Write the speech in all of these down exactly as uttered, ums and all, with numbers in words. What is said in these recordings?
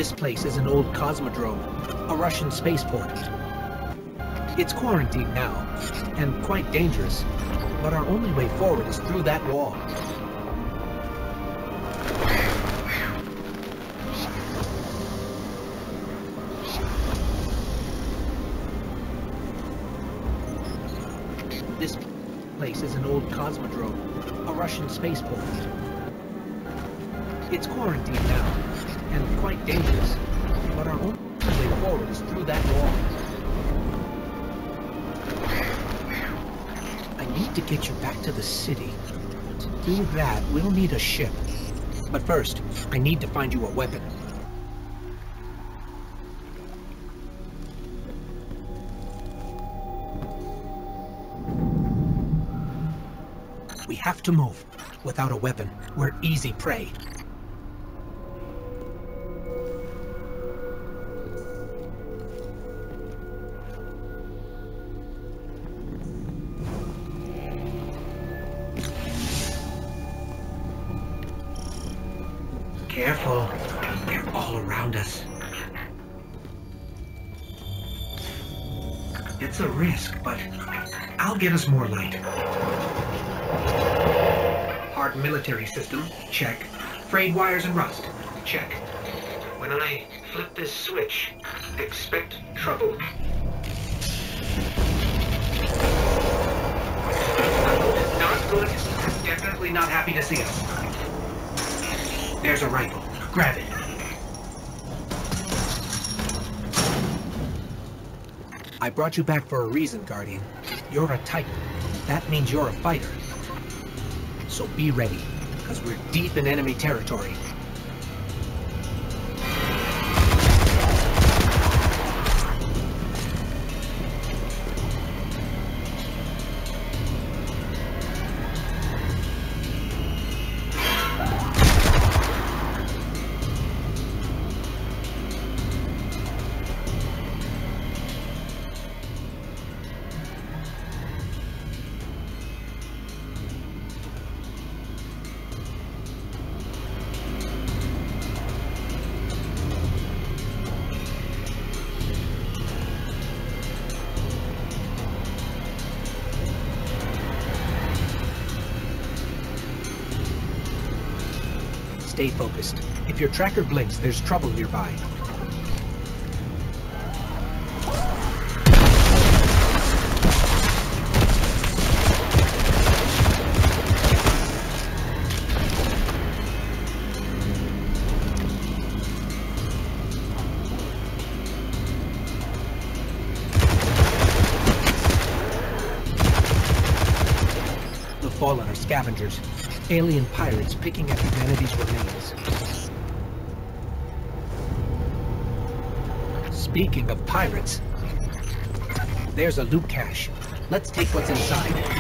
This place is an old cosmodrome, a Russian spaceport. It's quarantined now, and quite dangerous, but our only way forward is through that wall. This place is an old cosmodrome, a Russian spaceport. It's quarantined now, and quite dangerous, but our only way forward is through that wall. I need to get you back to the city. To do that, we'll need a ship. But first, I need to find you a weapon. We have to move. Without a weapon, we're easy prey. Careful. They're all around us. It's a risk, but I'll get us more light. Hard military system, check. Frayed wires and rust, check. When I flip this switch, expect trouble. Not good. Definitely not happy to see us. There's a rifle. Grab it. I brought you back for a reason, Guardian. You're a Titan. That means you're a fighter. So be ready, because we're deep in enemy territory. Stay focused. If your tracker blinks, there's trouble nearby. The Fallen are scavengers. Alien pirates picking at humanity's remains. Speaking of pirates, there's a loot cache. Let's take what's inside.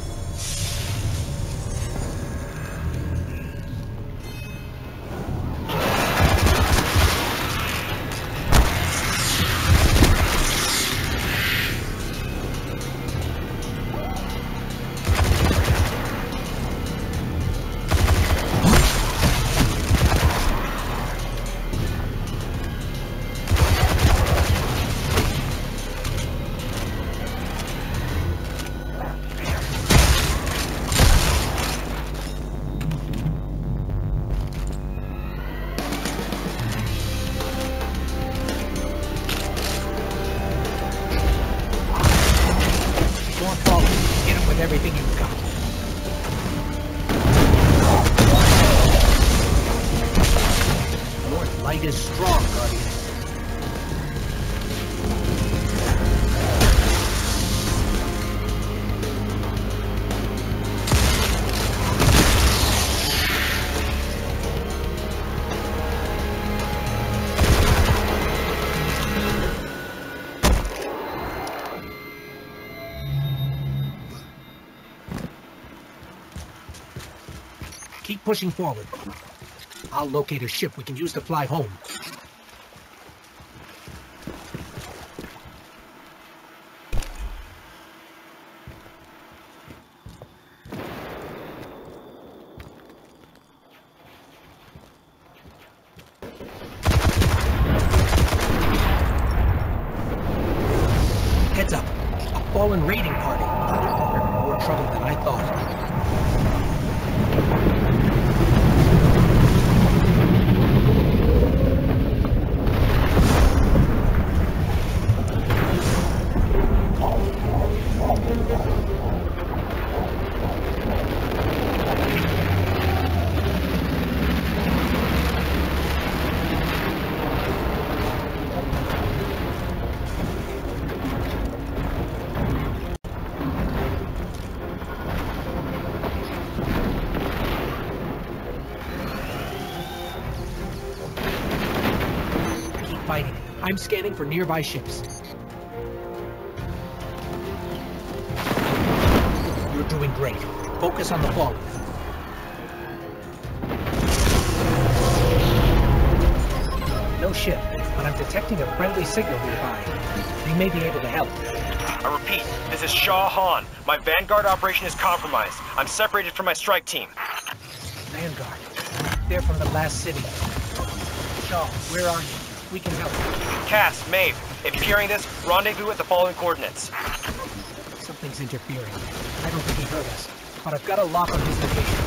Everything you've got. Your light is strong, Guardian. Keep pushing forward. I'll locate a ship we can use to fly home. fallen raiding party. More trouble than I thought. Fighting. I'm scanning for nearby ships. You're doing great. Focus on the fallen. No ship, but I'm detecting a friendly signal nearby. They may be able to help. I repeat, this is Shah Han. My Vanguard operation is compromised. I'm separated from my strike team. Vanguard. They're from the last city. Shaw, where are you? We can help. Cass, Maeve, if you're hearing this, rendezvous at the following coordinates. Something's interfering. I don't think he heard us, but I've got a lock on his location.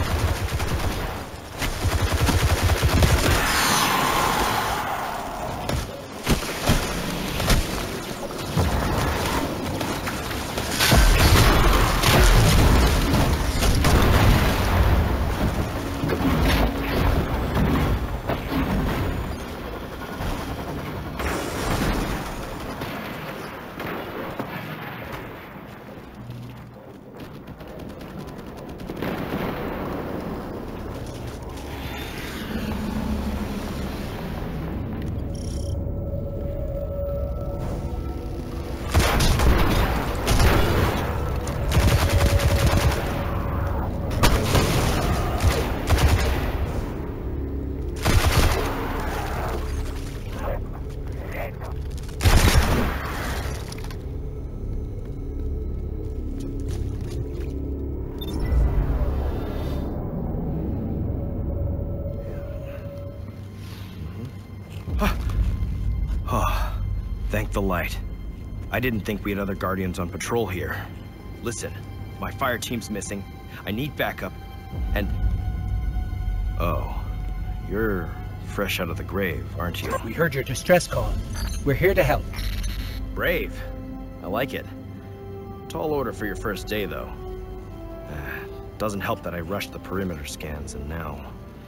Oh, thank the light. I didn't think we had other Guardians on patrol here. Listen, my fire team's missing. I need backup, and... Oh, you're fresh out of the grave, aren't you? We heard your distress call. We're here to help. Brave. I like it. Tall order for your first day, though. Uh, doesn't help that I rushed the perimeter scans, and now...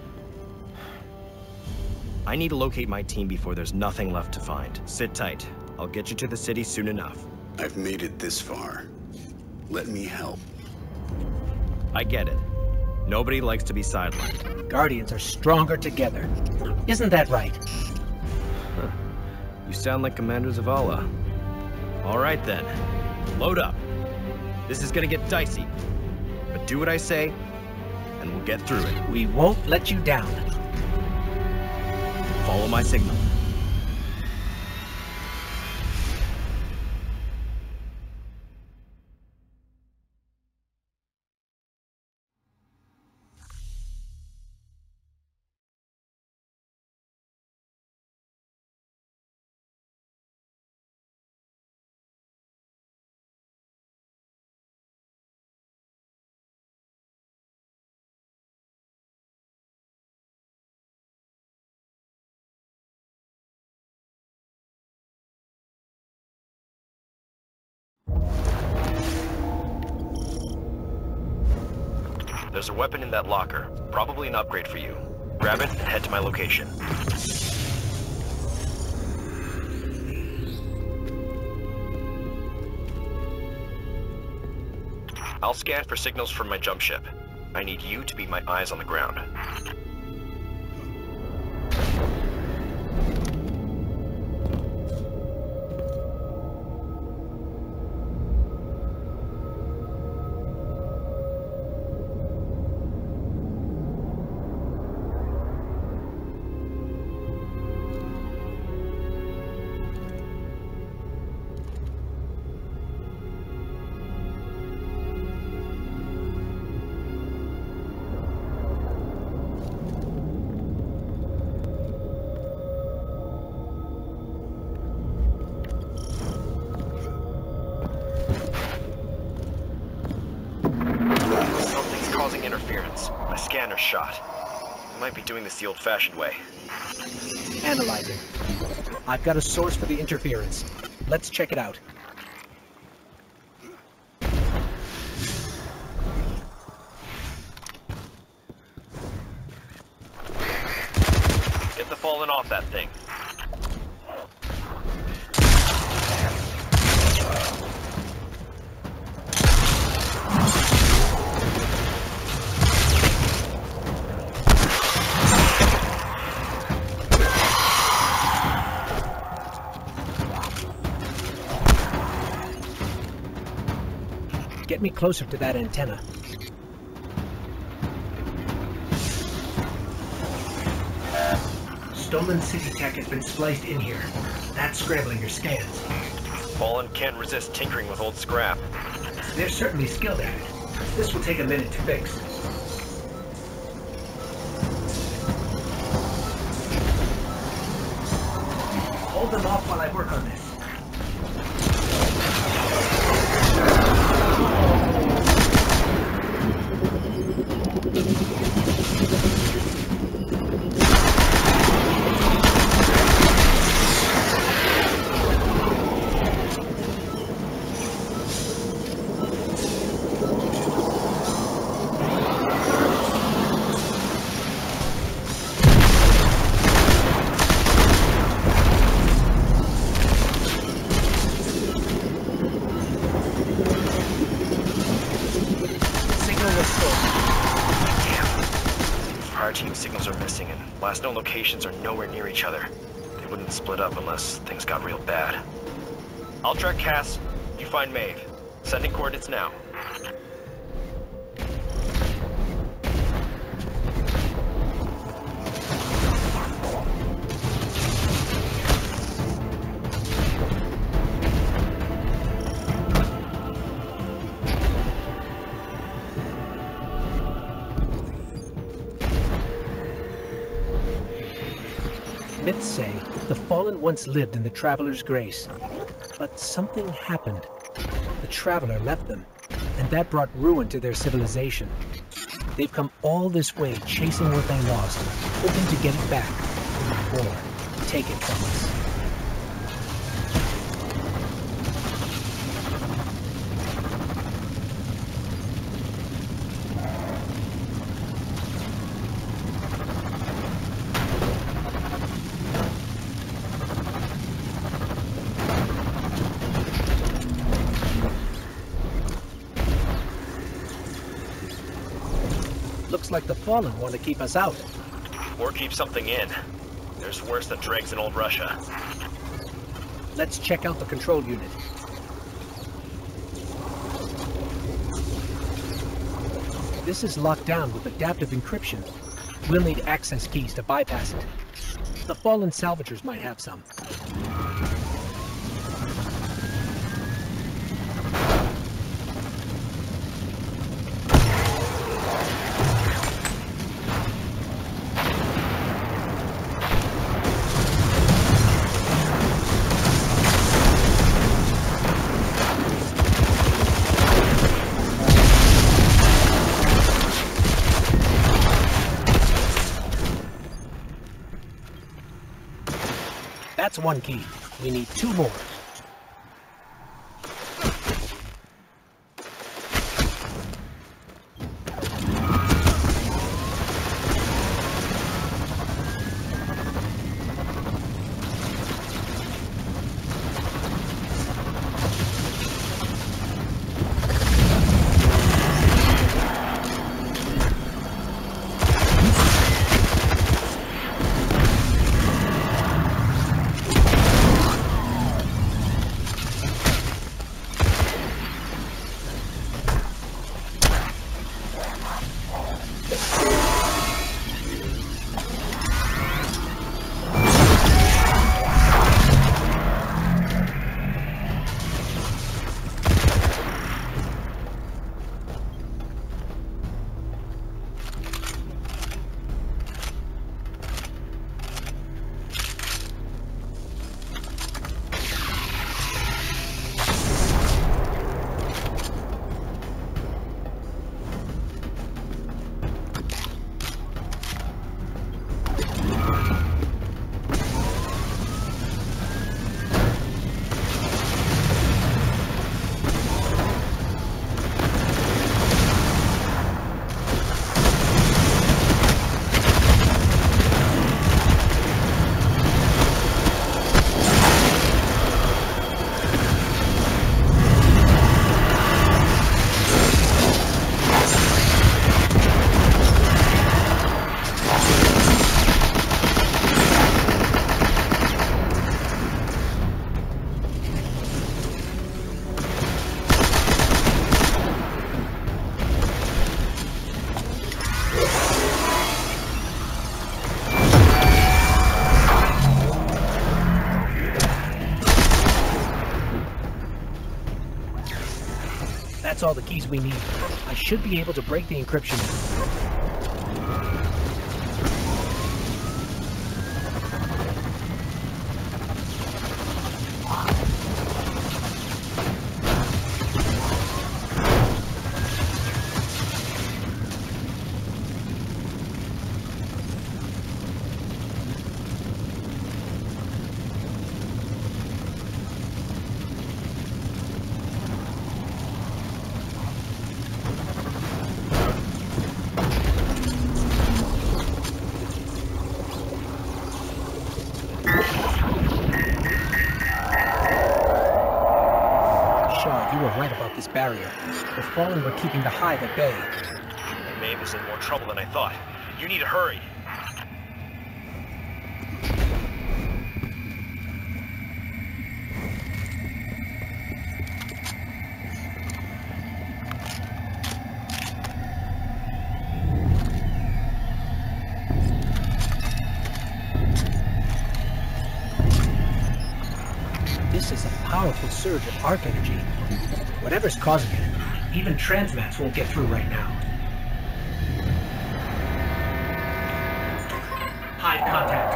I need to locate my team before there's nothing left to find. Sit tight. I'll get you to the city soon enough. I've made it this far. Let me help. I get it. Nobody likes to be sidelined. Guardians are stronger together. Isn't that right? Huh. You sound like Commander Zavala. All right then. Load up. This is gonna get dicey. But do what I say, and we'll get through it. We won't let you down. Follow my signal. There's a weapon in that locker. Probably an upgrade for you. Grab it and head to my location. I'll scan for signals from my jump ship. I need you to be my eyes on the ground. scanner's shot. We might be doing this the old-fashioned way. Analyzing. I've got a source for the interference. Let's check it out. Get the fallen off that thing. Get me closer to that antenna. Stolen city tech has been spliced in here. That's scrambling your scans. Fallen can't resist tinkering with old scrap. They're certainly skilled at it. This will take a minute to fix. Hold them off while I work on this. Last known locations are nowhere near each other. They wouldn't split up unless things got real bad. I'll track Cass. You find Maeve. Sending coordinates now. Myths say the Fallen once lived in the Traveler's Grace, but something happened. The Traveler left them, and that brought ruin to their civilization. They've come all this way chasing what they lost, hoping to get it back, or take it from us. Looks like the Fallen want to keep us out. Or keep something in. There's worse than dregs in old Russia. Let's check out the control unit. This is locked down with adaptive encryption. We'll need access keys to bypass it. The Fallen salvagers might have some. That's one key. We need two more. That's all the keys we need. I should be able to break the encryption. You were right about this barrier. The Fallen were keeping the Hive at bay. Maeve is in more trouble than I thought. You need to hurry. This is a powerful surge of arc energy. Whatever's causing it, even transmats won't get through right now. Hive contact.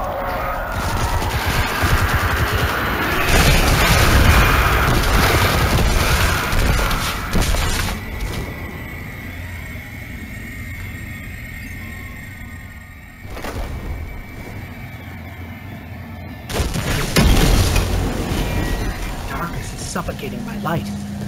Darkness is suffocating my light.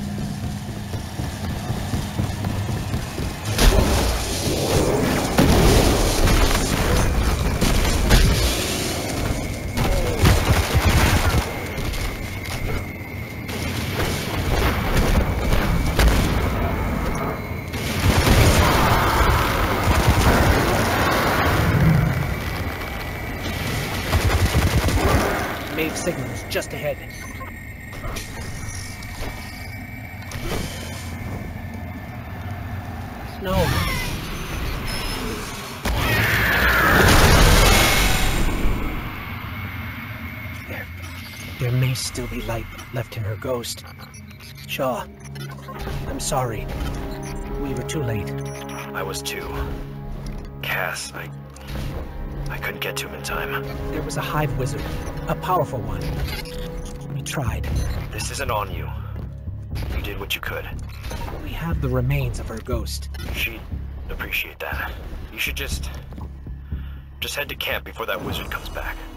Maeve's signal is just ahead. No. There, there may still be light left in her ghost. Shaw, I'm sorry. We were too late. I was too. Cass, I... I couldn't get to him in time. There was a Hive wizard, a powerful one. We tried. This isn't on you. You did what you could. We have the remains of her ghost. She'd appreciate that. You should just... just head to camp before that wizard comes back.